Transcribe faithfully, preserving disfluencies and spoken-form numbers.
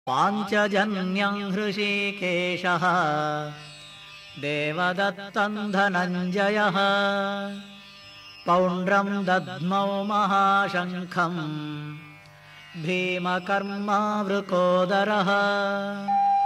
पाञ्चजन्यं हृषीकेशः देवदत्तं धनञ्जयः पौण्ड्रं दद्मौ महाशङ्खं भीमकर्मा वृकोदरः।